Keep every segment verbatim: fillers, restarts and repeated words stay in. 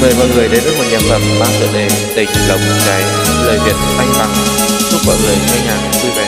Mời mọi người đến với một nhạc phẩm mang tựa đề Tình Lồng Cháy, lời Việt Anh Bằng. Chúc mọi người nghe nhạc vui vẻ.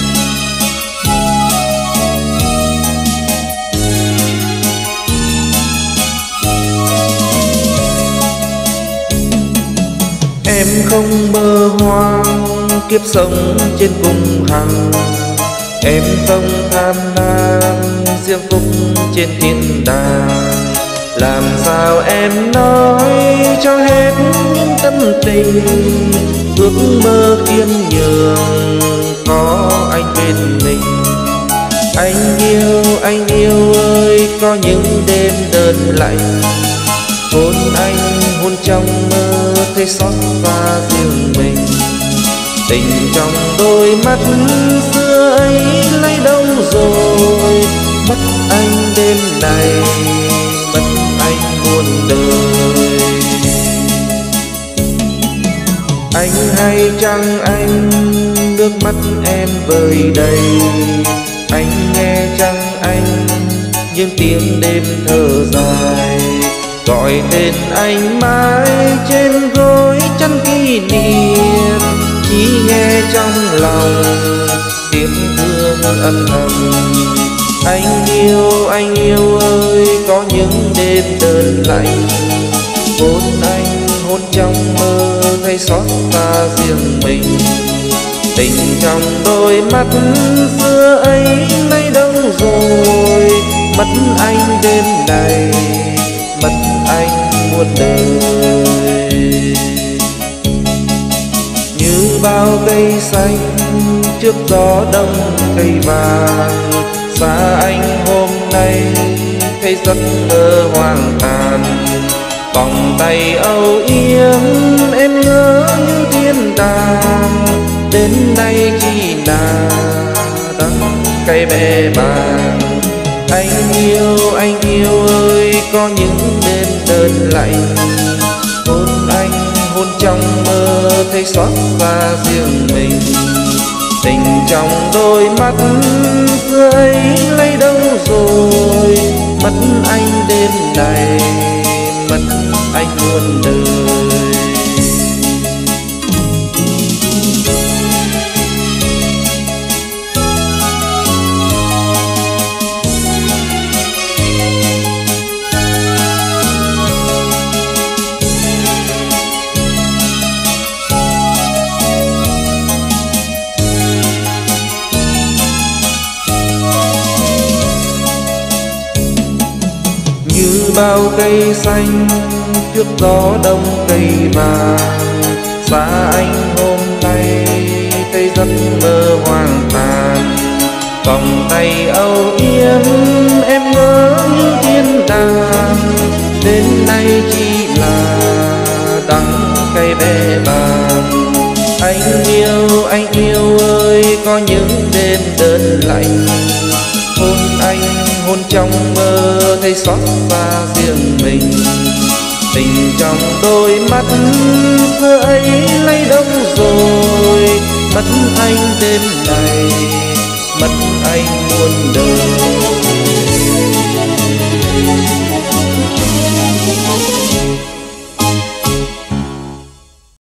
Em không mơ hoang kiếp sống trên cung hằng, em không tham lam diễm phúc trên thiên đàng. Làm sao em nói cho hết những tâm tình, ước mơ khiêm nhường có anh bên mình. Anh yêu, anh yêu ơi, có những đêm đơn lạnh, hôn anh hôn trong mơ thấy xót xa riêng mình. Tình trong đôi mắt xưa ấy lấy đâu rồi, mất anh đêm này, mất anh muôn đời. Anh hay chăng anh, nước mắt em vơi đầy, anh nghe chăng anh những tiếng đêm thở dài, gọi tên anh mãi trên gối chăn kỷ niệm, chỉ nghe trong lòng tiếng thương âm thầm. Anh yêu, anh yêu ơi, có những đêm đơn lạnh, hôn anh hôn trong mơ thấy xót xa riêng mình. Tình trong đôi mắt xưa ấy lấy đâu rồi, mất anh đêm này, mất anh muôn đời. Như bao cây xanh trước gió đông cây vàng, xa anh hôm nay thấy giấc mơ hoang tàn. Vòng tay âu yếm em ngỡ như thiên đàng, đến nay chỉ là đắng cay bẽ bàng. Anh yêu, anh yêu ơi, có những đêm đơn lạnh, hôn anh hôn trong mơ thấy xót xa riêng mình. Tình trong đôi mắt xưa ấy lấy đâu rồi, mất anh đêm này, mất anh muôn đời. Như bao cây xanh trước gió đông cây vàng, xa anh hôm nay thấy giấc mơ hoang tàn. Vòng tay âu yếm em ngỡ như thiên đàng, đến nay chỉ là đắng cay bẽ bàng. Anh yêu, anh yêu ơi, có những đêm đơn lạnh, hôn anh hôn trong mơ thấy xót xa riêng mình. Tình trong đôi mắt xưa ấy lấy đâu